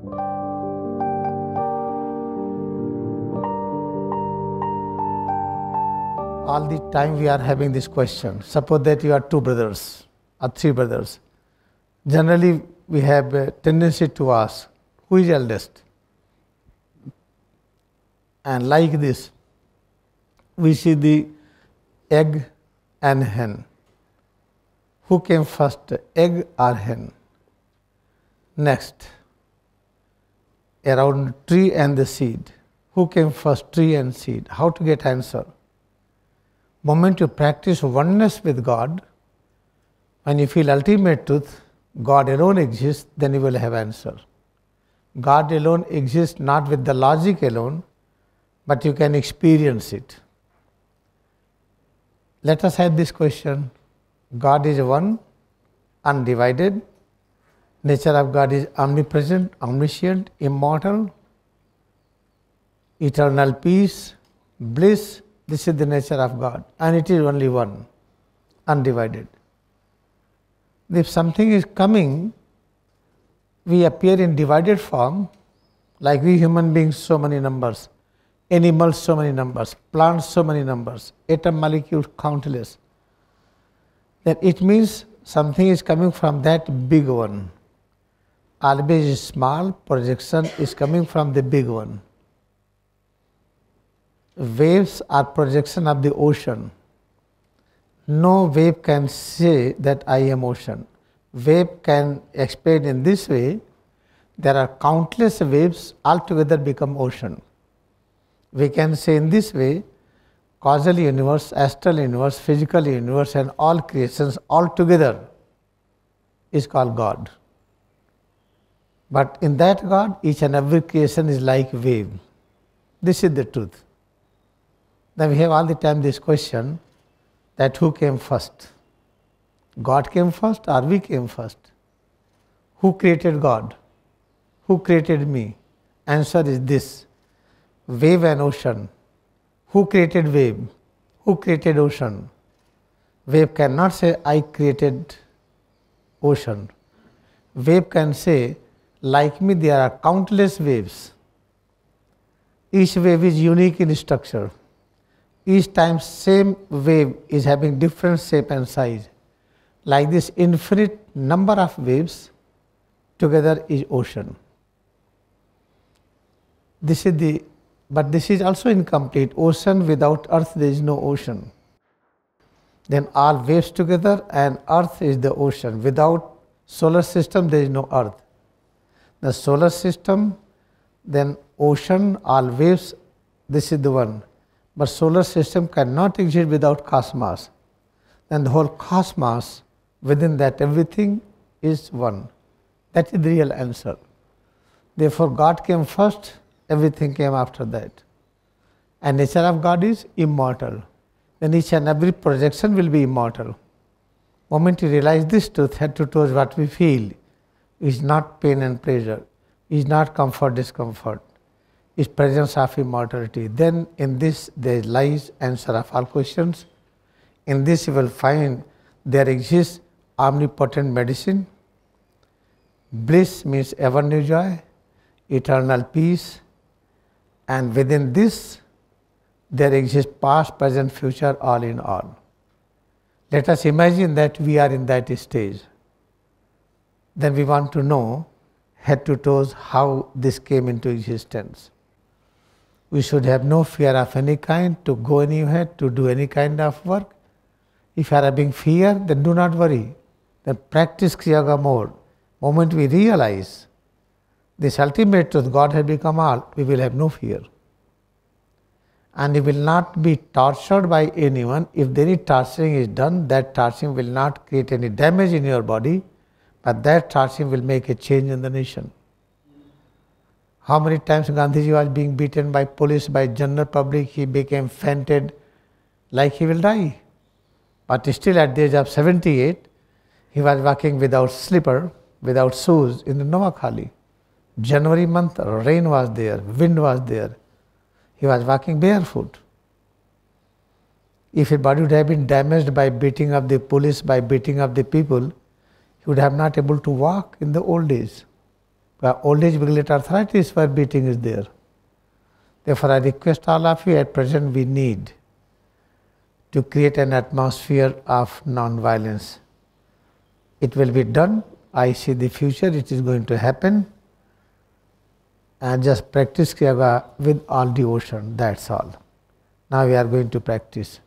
All the time we are having this question. Suppose that you are two brothers or three brothers. Generally, we have a tendency to ask, who is eldest? And like this, we see the egg and hen. Who came first, egg or hen? Next, around tree and the seed. Who came first, tree and seed? How to get answer? Moment you practice oneness with God, when you feel ultimate truth, God alone exists, then you will have answer. God alone exists not with the logic alone, but you can experience it. Let us have this question. God is one, undivided. Nature of God is omnipresent, omniscient, immortal, eternal peace, bliss. This is the nature of God, and it is only one, undivided. If something is coming, we appear in divided form, like we human beings, so many numbers, animals, so many numbers, plants, so many numbers, atom molecules, countless. Then it means something is coming from that big one. Always small projection is coming from the big one. Waves are projection of the ocean. No wave can say that I am ocean. Wave can explain in this way. There are countless waves altogether become ocean. We can say in this way, causal universe, astral universe, physical universe and all creations altogether is called God. But in that God, each and every creation is like wave. This is the truth. Then we have all the time this question that who came first? God came first or we came first? Who created God? Who created me? Answer is this, wave and ocean. Who created wave? Who created ocean? Wave cannot say I created ocean. Wave can say like me there are countless waves. Each wave is unique in structure. Each time same wave is having different shape and size. Like this infinite number of waves together is ocean. But this is also incomplete. Ocean without earth there is no ocean. Then all waves together and earth is the ocean. Without solar system there is no earth. The solar system, then ocean, all waves, this is the one. But solar system cannot exist without cosmos. Then the whole cosmos, within that everything is one. That is the real answer. Therefore God came first, everything came after that. And nature of God is immortal. Then each and every projection will be immortal. Moment you realize this truth, head to toes what we feel is not pain and pleasure, is not comfort, discomfort, is presence of immortality. Then in this there lies answer of all questions. In this you will find there exists omnipotent medicine. Bliss means ever new joy, eternal peace, and within this there exists past, present, future, all in all. Let us imagine that we are in that stage. Then we want to know head to toes how this came into existence. We should have no fear of any kind to go anywhere, to do any kind of work. If you are having fear, then do not worry. Then practice Kriya Yoga more. Moment we realize this ultimate truth, God has become all, we will have no fear. And you will not be tortured by anyone. If any torturing is done, that torturing will not create any damage in your body, but that torturing will make a change in the nation. How many times Gandhiji was being beaten by police, by general public, he became fainted like he will die. But still at the age of 78, he was walking without slipper, without shoes in the Noakhali. January month, rain was there, wind was there. He was walking barefoot. If his body would have been damaged by beating of the police, by beating of the people, he would have not able to walk in the old days. Old age will get arthritis where beating is there. Therefore, I request all of you, at present we need to create an atmosphere of non-violence. It will be done. I see the future, it is going to happen. And just practice yoga with all devotion, that's all. Now we are going to practice.